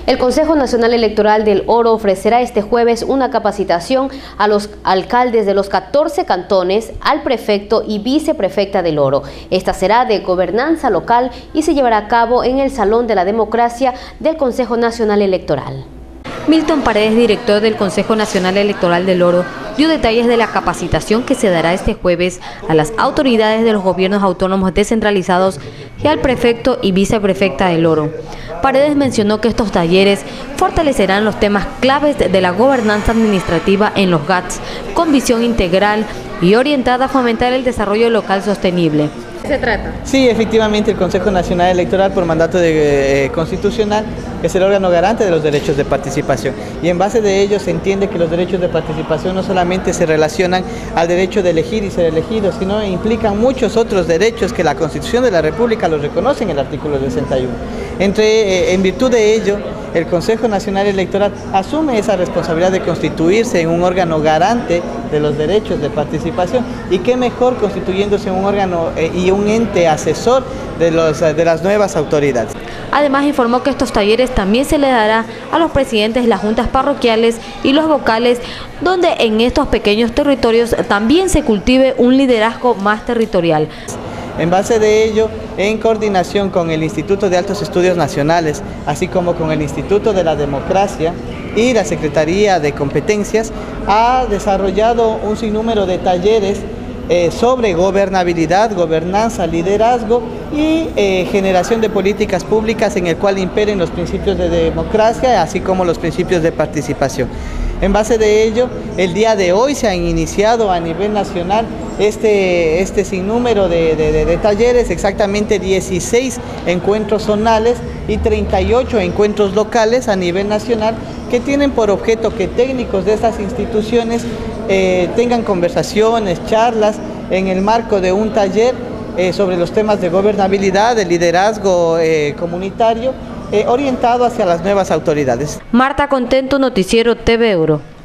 El Consejo Nacional Electoral del Oro ofrecerá este jueves una capacitación a los alcaldes de los 14 cantones, al prefecto y viceprefecta del Oro. Esta será de gobernanza local y se llevará a cabo en el Salón de la Democracia del Consejo Nacional Electoral. Milton Paredes, director del Consejo Nacional Electoral del Oro, dio detalles de la capacitación que se dará este jueves a las autoridades de los gobiernos autónomos descentralizados y al prefecto y viceprefecta del Oro. Paredes mencionó que estos talleres fortalecerán los temas claves de la gobernanza administrativa en los GATS, con visión integral y orientada a fomentar el desarrollo local sostenible. ¿Qué se trata? Sí, efectivamente, el Consejo Nacional Electoral, por mandato constitucional, es el órgano garante de los derechos de participación. Y en base de ello se entiende que los derechos de participación no solamente se relacionan al derecho de elegir y ser elegido, sino implican muchos otros derechos que la Constitución de la República los reconoce en el artículo 61. En virtud de ello, el Consejo Nacional Electoral asume esa responsabilidad de constituirse en un órgano garante de los derechos de participación, y qué mejor constituyéndose en un órgano y un ente asesor de las nuevas autoridades. Además, informó que estos talleres también se le dará a los presidentes de las juntas parroquiales y los vocales, donde en estos pequeños territorios también se cultive un liderazgo más territorial. En base de ello, en coordinación con el Instituto de Altos Estudios Nacionales, así como con el Instituto de la Democracia y la Secretaría de Competencias, ha desarrollado un sinnúmero de talleres sobre gobernabilidad, gobernanza, liderazgo y generación de políticas públicas en el cual imperen los principios de democracia, así como los principios de participación. En base de ello, el día de hoy se han iniciado a nivel nacional este sinnúmero de talleres, exactamente 16 encuentros zonales y 38 encuentros locales a nivel nacional, que tienen por objeto que técnicos de estas instituciones tengan conversaciones, charlas en el marco de un taller sobre los temas de gobernabilidad, de liderazgo comunitario, orientado hacia las nuevas autoridades. Marta Contento, Noticiero TV Euro.